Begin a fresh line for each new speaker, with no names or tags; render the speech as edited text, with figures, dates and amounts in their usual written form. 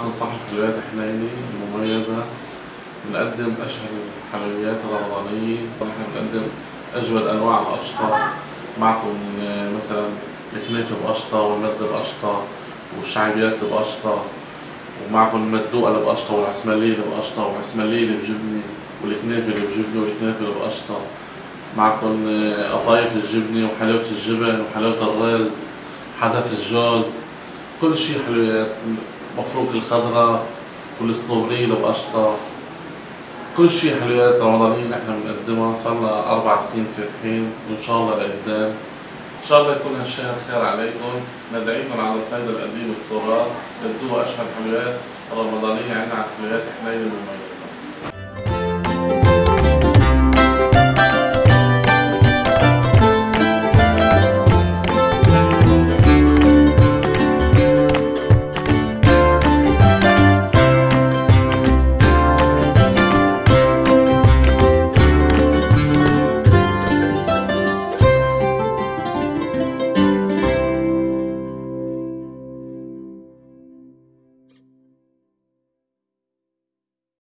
معكم صاحب حلويات حنيني المميزة. بنقدم أشهر الحلويات الرمضانية، ونحن بنقدم أجود أنواع القشطة. معكم مثلا الكنافة بقشطة والمدة بقشطة والشعبيات اللي بقشطة، ومعكم المدوقة اللي بقشطة والعسملية اللي بقشطة والعسملية اللي بجبنة والكنافة اللي بجبنة والكنافة اللي بقشطة. معكم قطايف الجبنة وحلاوة الجبن وحلاوة الرز وحدف الجوز، كل شي حلويات. مفروك الخضراء والصنوبرية اللي بقشطة، كل شي حلويات رمضانية نحن بنقدمها. صارنا 4 سنين فاتحين، وإن شاء الله لقدام إن شاء الله يكون هالشهر خير عليكم. ندعيكم على الصيد القديم والتراث، تدوها أشهر حلويات رمضانية عنا على حلويات حنين المميزة.